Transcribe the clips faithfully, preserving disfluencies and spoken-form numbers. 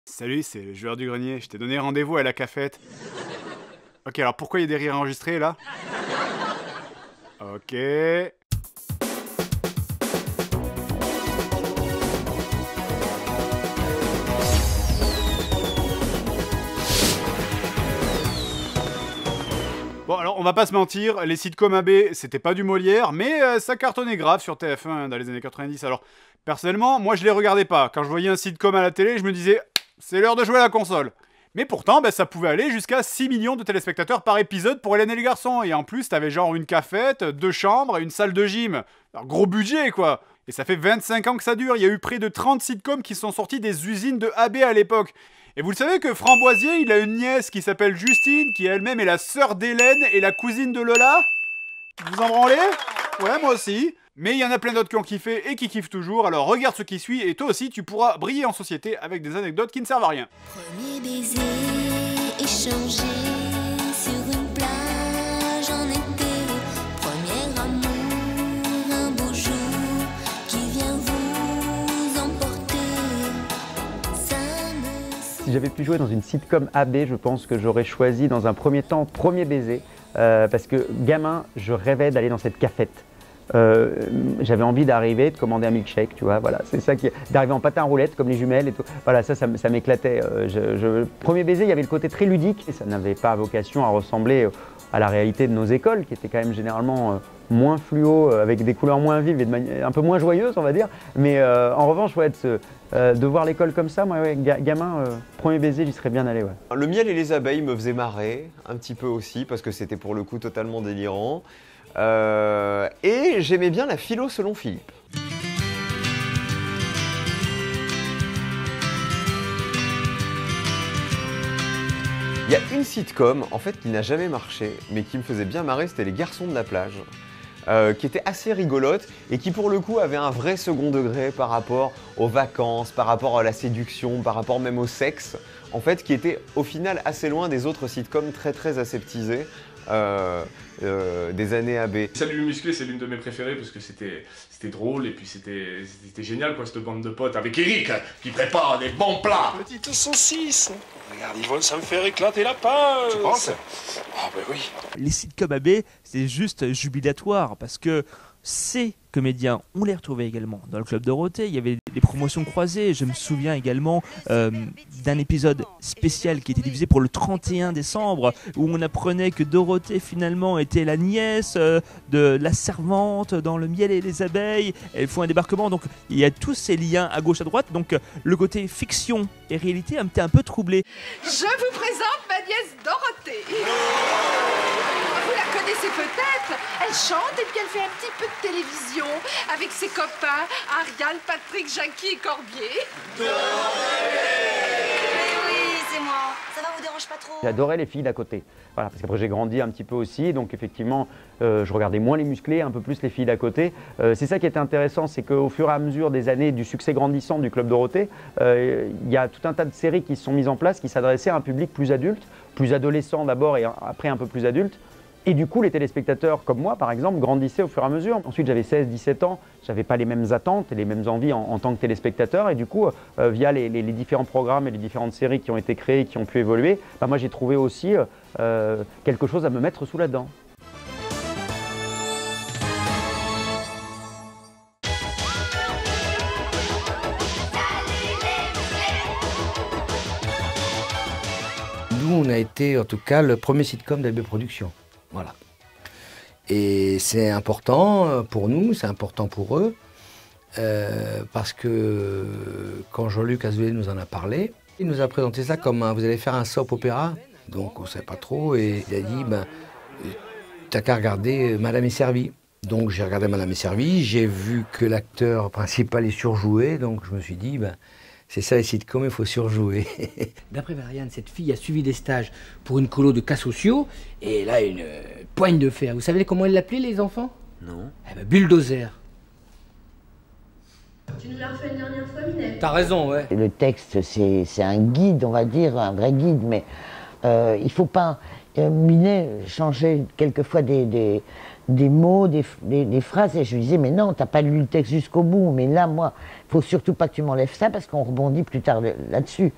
Salut, c'est le joueur du grenier. Je t'ai donné rendez-vous à la cafette. Ok, alors pourquoi il y a des rires enregistrés là? Ok. Bon, alors on va pas se mentir, les sitcoms A B, c'était pas du Molière, mais euh, ça cartonnait grave sur T F un dans les années quatre-vingt-dix. Alors, personnellement, moi je les regardais pas. Quand je voyais un sitcom à la télé, je me disais, c'est l'heure de jouer à la console. Mais pourtant, bah, ça pouvait aller jusqu'à six millions de téléspectateurs par épisode pour Hélène et les garçons. Et en plus, t'avais genre une cafette, deux chambres et une salle de gym. Alors, gros budget, quoi. Et ça fait vingt-cinq ans que ça dure. Il y a eu près de trente sitcoms qui sont sortis des usines de A B à l'époque. Et vous le savez que Framboisier, il a une nièce qui s'appelle Justine, qui elle-même est la sœur d'Hélène et la cousine de Lola. Vous en branlez? Ouais, moi aussi. Mais il y en a plein d'autres qui ont kiffé et qui kiffent toujours, alors regarde ce qui suit et toi aussi tu pourras briller en société avec des anecdotes qui ne servent à rien. Premier baiser échangé sur une plage en été. Premier amour, un beau jour qui vient vous emporter. Ça me... Si j'avais pu jouer dans une sitcom A B, je pense que j'aurais choisi dans un premier temps Premier baiser, euh, parce que gamin, je rêvais d'aller dans cette cafette. Euh, j'avais envie d'arriver, de commander un milkshake, tu vois, voilà, c'est ça qui, d'arriver en patin à roulettes comme les jumelles et tout, voilà, ça, ça, ça m'éclatait. Euh, je, je, premier baiser, il y avait le côté très ludique et ça n'avait pas vocation à ressembler à la réalité de nos écoles, qui étaient quand même généralement euh, moins fluo, euh, avec des couleurs moins vives et de manière un peu moins joyeuses, on va dire. Mais euh, en revanche, ouais, de, se, euh, de voir l'école comme ça, moi, ouais, gamin, euh, premier baiser, j'y serais bien allé, ouais. Le miel et les abeilles me faisaient marrer, un petit peu aussi, parce que c'était pour le coup totalement délirant. Euh, et j'aimais bien la philo selon Philippe. Il y a une sitcom en fait qui n'a jamais marché, mais qui me faisait bien marrer, c'était Les Garçons de la plage, euh, qui était assez rigolote et qui pour le coup avait un vrai second degré par rapport aux vacances, par rapport à la séduction, par rapport même au sexe, en fait, qui était au final assez loin des autres sitcoms très très aseptisés. Euh, euh, des années A B. Salut le musclé, c'est l'une de mes préférées parce que c'était c'était drôle et puis c'était c'était génial quoi, cette bande de potes avec Eric qui prépare des bons plats. Petite saucisse. Regarde, ils vont me faire éclater la pince. Tu penses? Ah ben oui. Les sitcoms A B, c'est juste jubilatoire parce que ces comédiens, on les retrouvait également dans le Club Dorothée. Il y avait des promotions croisées. Je me souviens également euh, d'un épisode spécial qui était diffusé pour le trente et un décembre où on apprenait que Dorothée finalement était la nièce euh, de la servante dans Le miel et les abeilles. Elles font un débarquement, donc il y a tous ces liens à gauche à droite. Donc le côté fiction et réalité a été un peu troublé. Je vous présente ma nièce Dorothée. Vous la connaissez peut-être. Elle chante et puis elle fait un petit peu de télévision avec ses copains Ariel, Patrick, Jackie et Corbier. Mais oui, c'est moi. Ça va, vous dérange pas trop? J'adorais les filles d'à côté. Voilà, parce qu'après j'ai grandi un petit peu aussi, donc effectivement euh, je regardais moins les musclés, un peu plus les filles d'à côté. Euh, c'est ça qui était intéressant, c'est qu'au fur et à mesure des années du succès grandissant du Club Dorothée, euh, il y a tout un tas de séries qui se sont mises en place qui s'adressaient à un public plus adulte, plus adolescent d'abord et après un peu plus adulte. Et du coup, les téléspectateurs, comme moi par exemple, grandissaient au fur et à mesure. Ensuite, j'avais seize dix-sept ans, j'avais pas les mêmes attentes et les mêmes envies en, en tant que téléspectateur. Et du coup, euh, via les, les, les différents programmes et les différentes séries qui ont été créées et qui ont pu évoluer, bah, moi j'ai trouvé aussi euh, quelque chose à me mettre sous la dent. Nous, on a été en tout cas le premier sitcom d'A B Productions. Voilà. Et c'est important pour nous, c'est important pour eux, euh, parce que quand Jean-Luc Azoulay nous en a parlé, il nous a présenté ça comme un, vous allez faire un soap opéra, donc on ne savait pas trop, et il a dit, ben, t'as qu'à regarder Madame est servie. Donc j'ai regardé Madame est servie, j'ai vu que l'acteur principal est surjoué, donc je me suis dit, ben, c'est ça les sitcoms, il faut surjouer. D'après Variane, cette fille a suivi des stages pour une colo de cas sociaux et elle a une euh, poigne de fer. Vous savez comment elle l'appelait, les enfants? Non. Eh ben, bulldozer. Tu nous l'as refait une dernière fois, Minette. T'as raison, ouais. Le texte, c'est un guide, on va dire, un vrai guide, mais euh, il ne faut pas, euh, Minet, changer quelquefois des, des, des mots, des, des, des phrases, et je lui disais, mais non, t'as pas lu le texte jusqu'au bout, mais là, moi, il faut surtout pas que tu m'enlèves ça, parce qu'on rebondit plus tard là-dessus.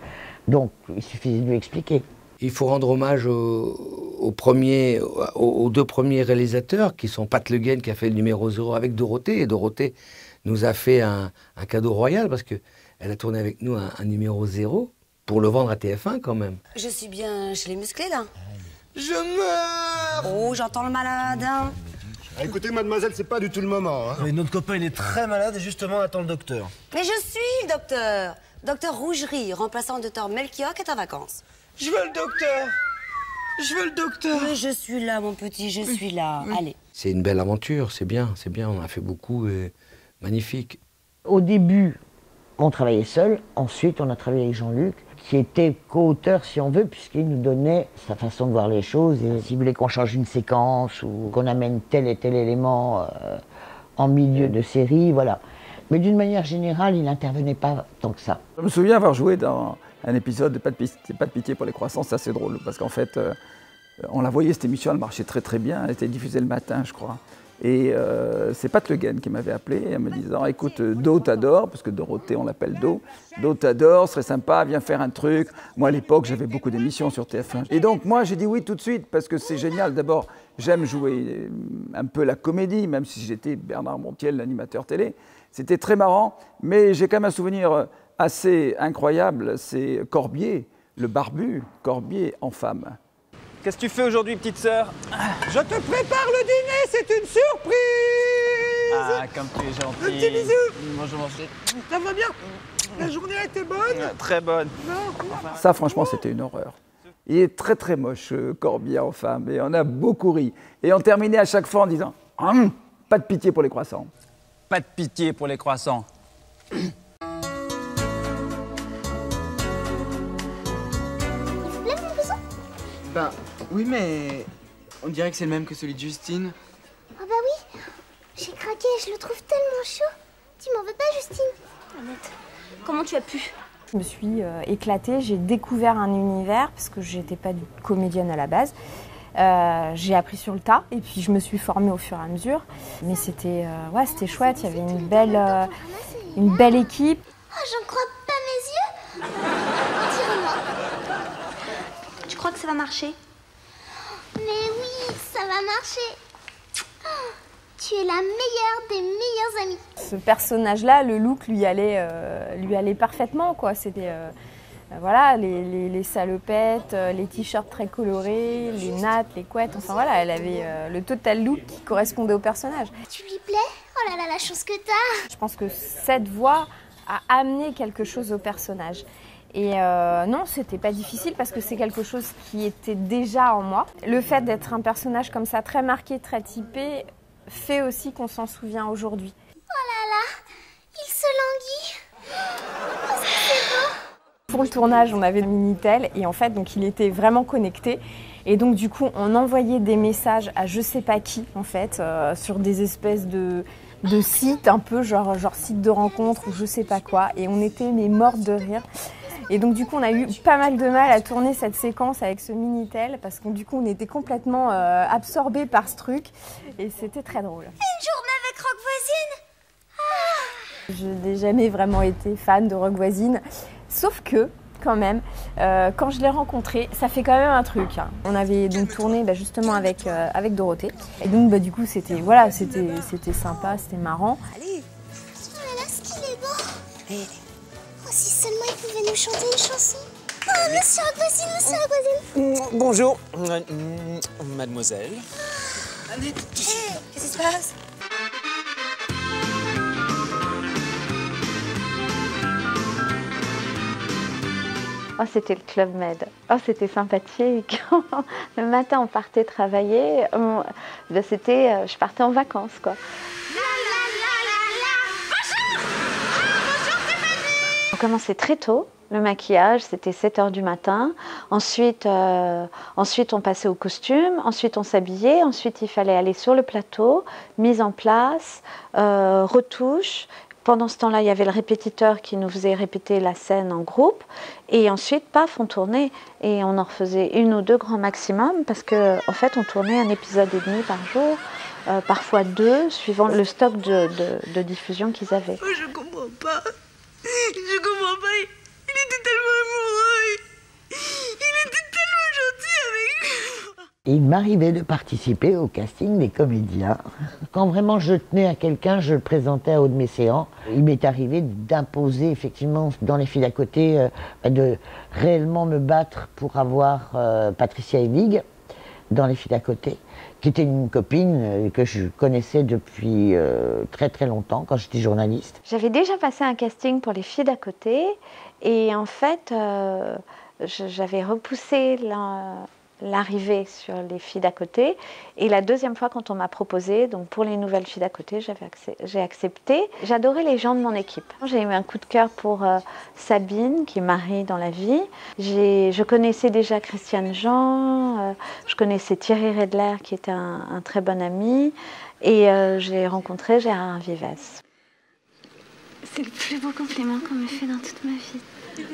Donc, il suffisait de lui expliquer. Il faut rendre hommage aux, aux, premiers, aux, aux deux premiers réalisateurs, qui sont Pat Le Guen, qui a fait le numéro zéro avec Dorothée. Et Dorothée nous a fait un, un cadeau royal, parce qu'elle a tourné avec nous un, un numéro zéro, pour le vendre à T F un quand même. Je suis bien chez les musclés, là. Je meurs! Oh, j'entends le malade, hein. Ah, écoutez, mademoiselle, c'est pas du tout le moment. Hein. Oui, notre copain, il est très malade et justement attend le docteur. Mais je suis le docteur. Docteur Rougerie, remplaçant le docteur Melchior qui est en vacances. Je veux le docteur. Je veux le docteur. Mais je suis là, mon petit, je suis là. Oui. Allez. C'est une belle aventure, c'est bien, c'est bien, on a fait beaucoup et magnifique. Au début, on travaillait seul. Ensuite, on a travaillé avec Jean-Luc, qui était co-auteur, si on veut, puisqu'il nous donnait sa façon de voir les choses. Et s'il voulait qu'on change une séquence ou qu'on amène tel et tel élément euh, en milieu de série, voilà. Mais d'une manière générale, il n'intervenait pas tant que ça. Je me souviens avoir joué dans un épisode de Pas de pitié, pas de pitié pour les croissants, c'est assez drôle, parce qu'en fait, euh, on la voyait, cette émission, elle marchait très très bien, elle était diffusée le matin, je crois. Et euh, c'est Pat Le Guen qui m'avait appelé en me disant « Écoute, Do t'adore », parce que Dorothée, on l'appelle Do. « Do t'adore, ce serait sympa, viens faire un truc. » Moi, à l'époque, j'avais beaucoup d'émissions sur T F un. Et donc, moi, j'ai dit oui tout de suite, parce que c'est génial. D'abord, j'aime jouer un peu la comédie, même si j'étais Bernard Montiel, l'animateur télé. C'était très marrant, mais j'ai quand même un souvenir assez incroyable. C'est Corbier, le barbu, Corbier en femme. Qu'est-ce que tu fais aujourd'hui, petite sœur? Je te prépare le dîner, c'est une surprise. Ah, comme tu es gentil. Un petit bisou. Bonjour, mon chéri. Ça va bien? La journée a été bonne? Très bonne. Non. Ça, franchement, c'était une horreur. Il est très, très moche, Corbier en femme, et on a beaucoup ri. Et on terminait à chaque fois en disant hum, « Pas de pitié pour les croissants. » Pas de pitié pour les croissants. Ben, oui, mais on dirait que c'est le même que celui de Justine. Ah bah oui, j'ai craqué, je le trouve tellement chaud. Tu m'en veux pas, Justine? Annette, comment tu as pu? Je me suis euh, éclatée, j'ai découvert un univers, parce que j'étais pas du comédienne à la base. Euh, j'ai appris sur le tas, et puis je me suis formée au fur et à mesure. Mais c'était euh, ouais, c'était chouette, il y avait une belle, euh, une belle équipe. Oh, j'en crois pas mes yeux. Tire-moi. Tu crois que ça va marcher? Mais oui, ça va marcher. Oh, tu es la meilleure des meilleures amies. Ce personnage-là, le look lui allait, euh, lui allait parfaitement, quoi. C'était euh, euh, voilà, les, les, les salopettes, euh, les t-shirts très colorés, les nattes, les couettes. Enfin voilà, elle avait euh, le total look qui correspondait au personnage. Tu lui plais? Oh là là, la chance que t'as. Je pense que cette voix a amené quelque chose au personnage. Et euh, non, c'était pas difficile parce que c'est quelque chose qui était déjà en moi. Le fait d'être un personnage comme ça, très marqué, très typé, fait aussi qu'on s'en souvient aujourd'hui. Oh là là, il se languit. Oh, c'est beau. Pour le tournage, on avait le Minitel et en fait, donc il était vraiment connecté. Et donc du coup, on envoyait des messages à je sais pas qui, en fait, euh, sur des espèces de, de sites, un peu genre, genre site de rencontre ou je sais pas quoi. Et on était mais mortes de rire. Et donc du coup, on a eu pas mal de mal à tourner cette séquence avec ce Minitel parce que du coup, on était complètement euh, absorbés par ce truc et c'était très drôle. Une journée avec Rock Voisine. Ah. Je n'ai jamais vraiment été fan de Rock Voisine, sauf que quand même, euh, quand je l'ai rencontré, ça fait quand même un truc. Hein. On avait donc tourné bah, justement avec, euh, avec Dorothée et donc bah, du coup, c'était voilà, c'était c'était sympa, c'était marrant. Allez. Oh là là, ce qu'il est beau. Et... Oh, si seulement il pouvait nous chanter une chanson. Oh, monsieur Rock Voisine, monsieur Rock Voisine. Bonjour, mademoiselle. Annette, hey, qu'est-ce qui se passe? Oh, c'était le Club Med. Oh, c'était sympathique. Le matin, on partait travailler. On... Ben, c'était, je partais en vacances, quoi. On commençait très tôt. Le maquillage, c'était sept heures du matin. Ensuite, euh, ensuite, on passait au costume. Ensuite, on s'habillait. Ensuite, il fallait aller sur le plateau, mise en place, euh, retouche. Pendant ce temps-là, il y avait le répétiteur qui nous faisait répéter la scène en groupe. Et ensuite, paf, on tournait. Et on en refaisait une ou deux grand maximum parce qu'en en fait, on tournait un épisode et demi par jour, euh, parfois deux, suivant le stock de, de, de diffusion qu'ils avaient. Oh, je comprends pas. Je comprends pas. Il était tellement amoureux. Et il m'arrivait de participer au casting des comédiens. Quand vraiment je tenais à quelqu'un, je le présentais à haut de mes séants. Il m'est arrivé d'imposer effectivement dans les filles d'à côté, euh, de réellement me battre pour avoir euh, Patricia Hevig dans les filles d'à côté, qui était une copine euh, que je connaissais depuis euh, très très longtemps quand j'étais journaliste. J'avais déjà passé un casting pour les filles d'à côté et en fait, euh, j'avais repoussé la... l'arrivée sur les filles d'à côté. Et la deuxième fois, quand on m'a proposé, donc pour les nouvelles filles d'à côté, j'ai accepté. J'adorais les gens de mon équipe. J'ai eu un coup de cœur pour euh, Sabine, qui est Marie dans la vie. Je connaissais déjà Christiane Jean, euh, je connaissais Thierry Redler, qui était un, un très bon ami. Et euh, j'ai rencontré Gérard Vives. C'est le plus beau compliment qu'on m'ait fait dans toute ma vie.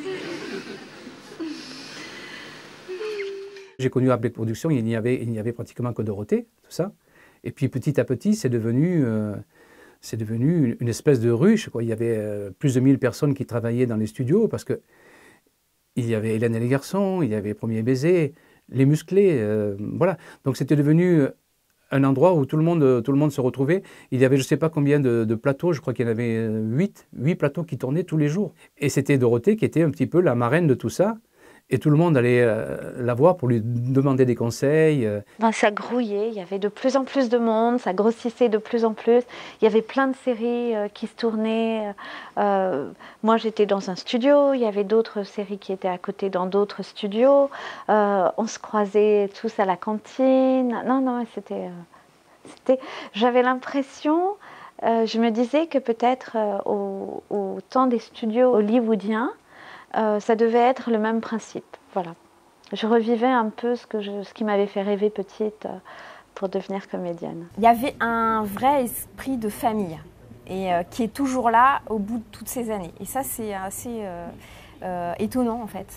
J'ai connu Black Productions, il n'y avait, il n'y avait pratiquement que Dorothée, tout ça. Et puis petit à petit, c'est devenu, euh, c'est devenu une espèce de ruche, quoi. Il y avait euh, plus de mille personnes qui travaillaient dans les studios parce que il y avait Hélène et les garçons, il y avait Premier baiser, les musclés, euh, voilà. Donc c'était devenu un endroit où tout le monde, tout le monde se retrouvait. Il y avait je ne sais pas combien de, de plateaux, je crois qu'il y en avait huit, huit plateaux qui tournaient tous les jours. Et c'était Dorothée qui était un petit peu la marraine de tout ça. Et tout le monde allait euh, la voir pour lui demander des conseils. Euh. Ben, ça grouillait, il y avait de plus en plus de monde, ça grossissait de plus en plus. Il y avait plein de séries euh, qui se tournaient. Euh, moi, j'étais dans un studio, il y avait d'autres séries qui étaient à côté dans d'autres studios. Euh, on se croisait tous à la cantine. Non, non, c'était... Euh, J'avais l'impression, euh, je me disais que peut-être euh, au, au temps des studios hollywoodiens, Euh, ça devait être le même principe, voilà. Je revivais un peu ce, que je, ce qui m'avait fait rêver petite euh, pour devenir comédienne. Il y avait un vrai esprit de famille et euh, qui est toujours là au bout de toutes ces années. Et ça, c'est assez euh, euh, étonnant en fait.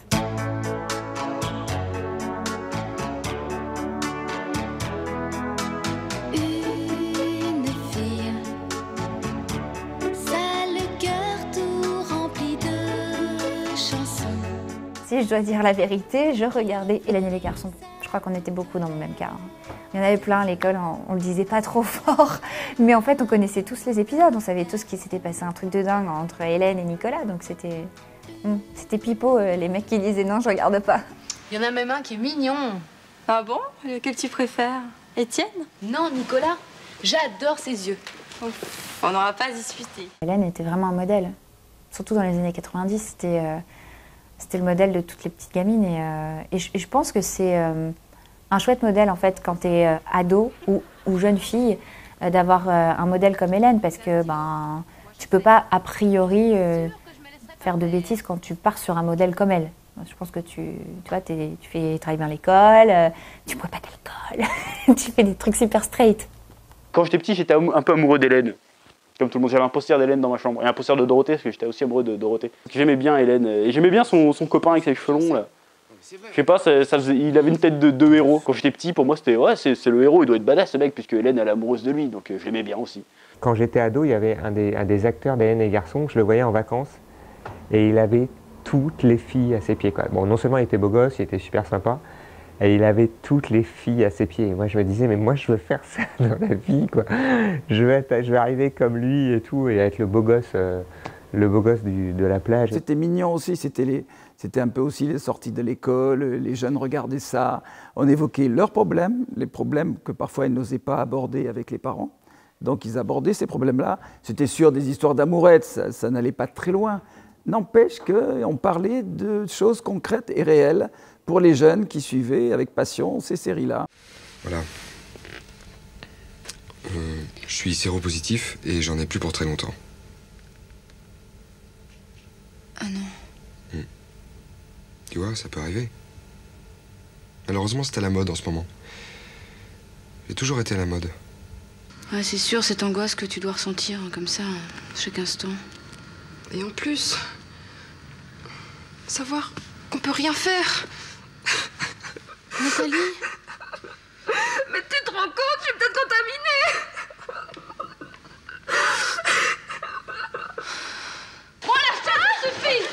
Si je dois dire la vérité, je regardais Hélène et les garçons. Je crois qu'on était beaucoup dans le même cas. Il y en avait plein à l'école, on, on le disait pas trop fort, mais en fait on connaissait tous les épisodes, on savait tous qu'il s'était passé un truc de dingue entre Hélène et Nicolas, donc c'était hum, c'était pipeau, euh, les mecs qui disaient non, je regarde pas. Il y en a même un qui est mignon. Ah bon? Lequel tu préfères? Étienne? Non, Nicolas. J'adore ses yeux. Ouf, on n'aura pas discuté. Hélène était vraiment un modèle, surtout dans les années quatre-vingt-dix, c'était... Euh, C'était le modèle de toutes les petites gamines et, euh, et, je, et je pense que c'est euh, un chouette modèle en fait quand tu es euh, ado ou, ou jeune fille euh, d'avoir euh, un modèle comme Hélène parce que ben, tu peux pas a priori euh, faire de bêtises quand tu pars sur un modèle comme elle. Je pense que tu, tu vois, t'es, tu fais travailler bien l'école, euh, tu bois pas d'alcool, tu fais des trucs super straight. Quand j'étais petit, j'étais un peu amoureux d'Hélène. Comme tout le monde, j'avais un poster d'Hélène dans ma chambre et un poster de Dorothée parce que j'étais aussi amoureux de Dorothée. J'aimais bien Hélène et j'aimais bien son, son copain avec ses cheveux longs là. Je sais pas, ça, ça faisait, il avait une tête de, de héros. Quand j'étais petit, pour moi c'était ouais, c'est le héros, il doit être badass ce mec puisque Hélène elle est amoureuse de lui, donc euh, je l'aimais bien aussi. Quand j'étais ado, il y avait un des, un des acteurs d'Hélène et les garçons, je le voyais en vacances et il avait toutes les filles à ses pieds, quoi. Bon, non seulement il était beau gosse, il était super sympa. Et il avait toutes les filles à ses pieds. Et moi, je me disais, mais moi, je veux faire ça dans la vie, quoi. Je veux, être, je veux arriver comme lui et tout, et être le beau gosse, euh, le beau gosse du, de la plage. C'était mignon aussi, c'était les, c'était un peu aussi les sorties de l'école, les jeunes regardaient ça. On évoquait leurs problèmes, les problèmes que parfois ils n'osaient pas aborder avec les parents. Donc, ils abordaient ces problèmes-là. C'était sûr des histoires d'amourettes, ça, ça n'allait pas très loin. N'empêche qu'on parlait de choses concrètes et réelles pour les jeunes qui suivaient avec passion ces séries-là. Voilà. Euh, je suis séropositif et j'en ai plus pour très longtemps. Ah non. Hmm. Tu vois, ça peut arriver. Malheureusement, c'est à la mode en ce moment. J'ai toujours été à la mode. Ouais, c'est sûr, cette angoisse que tu dois ressentir comme ça, chaque instant. Et en plus, savoir qu'on peut rien faire. Nathalie? Mais tu te rends compte, je suis peut-être contaminée. Bon, lâche ta main, suffit.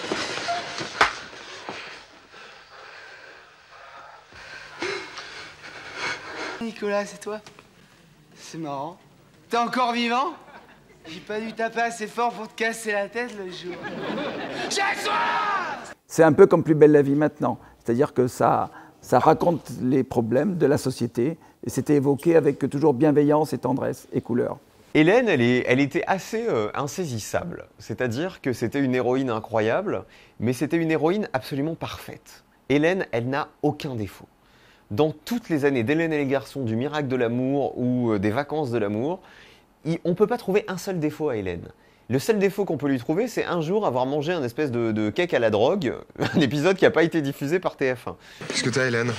Nicolas, c'est toi? C'est marrant. T'es encore vivant? J'ai pas dû taper assez fort pour te casser la tête le jour. J'ai soif! C'est un peu comme Plus belle la vie maintenant. C'est-à-dire que ça, ça raconte les problèmes de la société et c'était évoqué avec toujours bienveillance et tendresse et couleur. Hélène, elle, est, elle était assez euh, insaisissable. C'est-à-dire que c'était une héroïne incroyable, mais c'était une héroïne absolument parfaite. Hélène, elle n'a aucun défaut. Dans toutes les années d'Hélène et les garçons, du miracle de l'amour ou euh, des vacances de l'amour, on ne peut pas trouver un seul défaut à Hélène. Le seul défaut qu'on peut lui trouver, c'est un jour avoir mangé un espèce de, de cake à la drogue, un épisode qui n'a pas été diffusé par T F un. Qu'est-ce que t'as, Hélène?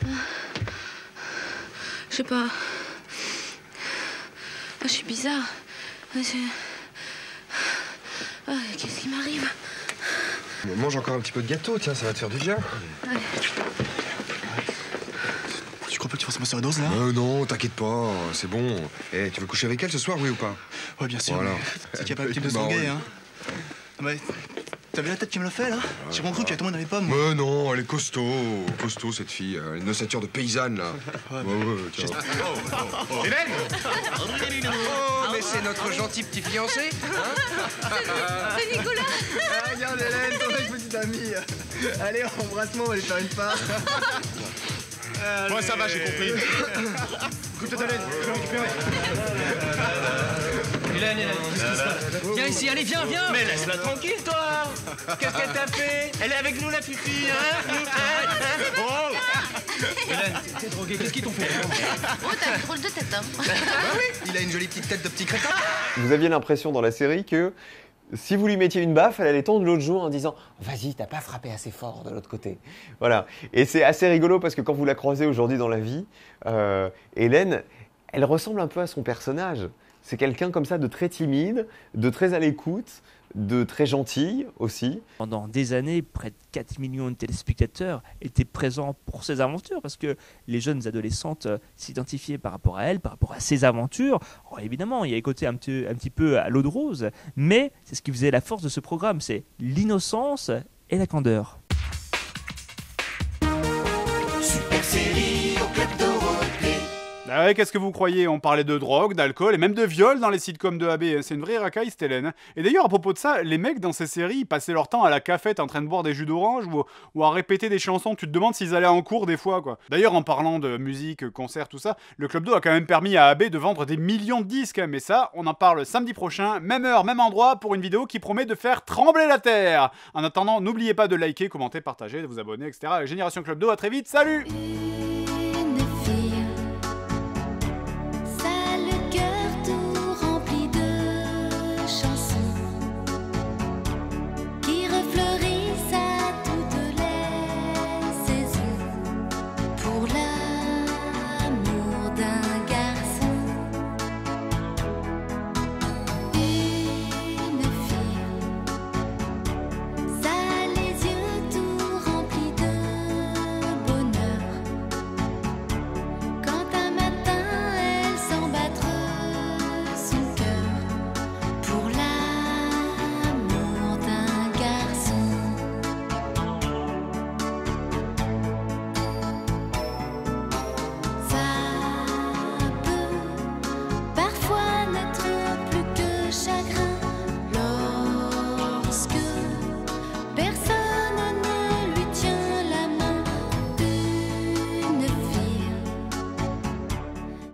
Je sais pas. Je suis bizarre. Je... Oh, qu'est-ce qui m'arrive? Mange encore un petit peu de gâteau, tiens, ça va te faire du bien. Allez. Tu crois pas que tu fasses moi sur la dose là? Euh, non, t'inquiète pas, c'est bon. Eh, tu veux coucher avec elle ce soir, oui ou pas? Ouais, bien sûr. Voilà. C'est qu'il n'y a pas le type de Bah, sanguin, oui. hein. Ah, mais t'as vu la tête qui me l'a fait là? J'ai mon cru qu'il y a tout le monde dans les pommes. Mais non, elle est costaud, costaud cette fille. Elle a une ossature de paysanne là. Ouais, ouais, tiens. Hélène! Oh, mais c'est notre gentil petit fiancé, hein? C'est Nicolas! Ah, regarde Hélène, ton mec petite amie. Allez, embrasse-moi, on va aller faire une part. Moi ça va, j'ai compris. Écoute, Hélène, je vais récupérer. Hélène, Hélène, qu'est-ce qui se passe? Viens ici, allez, viens, viens! Mais laisse-la tranquille, toi! Qu'est-ce qu'elle t'a fait? Elle est avec nous, la fifi, hein? Oh! Hélène, t'es droguée, qu'est-ce qu'ils t'ont fait? Oh, t'as une drôle de tête, hein? Bah oui, il a une jolie petite tête de petit crétin. Vous aviez l'impression dans la série que si vous lui mettiez une baffe, elle allait tendre l'autre joue en disant « Vas-y, t'as pas frappé assez fort de l'autre côté. » Voilà. Et c'est assez rigolo parce que quand vous la croisez aujourd'hui dans la vie, euh, Hélène, elle ressemble un peu à son personnage. C'est quelqu'un comme ça de très timide, de très à l'écoute, de très gentil aussi. Pendant des années, près de quatre millions de téléspectateurs étaient présents pour ses aventures parce que les jeunes adolescentes s'identifiaient par rapport à elle, par rapport à ses aventures. Alors, évidemment, il y a un côté un petit, un petit peu à l'eau de rose, mais c'est ce qui faisait la force de ce programme, c'est l'innocence et la candeur. Super série au club Dorothée. Ah ouais, qu'est-ce que vous croyez? On parlait de drogue, d'alcool et même de viol dans les sitcoms de A B. C'est une vraie racaille, cette Hélène. Et d'ailleurs, à propos de ça, les mecs dans ces séries, ils passaient leur temps à la cafette en train de boire des jus d'orange ou, ou à répéter des chansons. Tu te demandes s'ils allaient en cours des fois, quoi. D'ailleurs, en parlant de musique, concert, tout ça, le Club d'eau a quand même permis à A B de vendre des millions de disques. Mais ça, on en parle samedi prochain, même heure, même endroit, pour une vidéo qui promet de faire trembler la terre. En attendant, n'oubliez pas de liker, commenter, partager, de vous abonner, et cetera. Génération Club d'eau, à très vite, salut!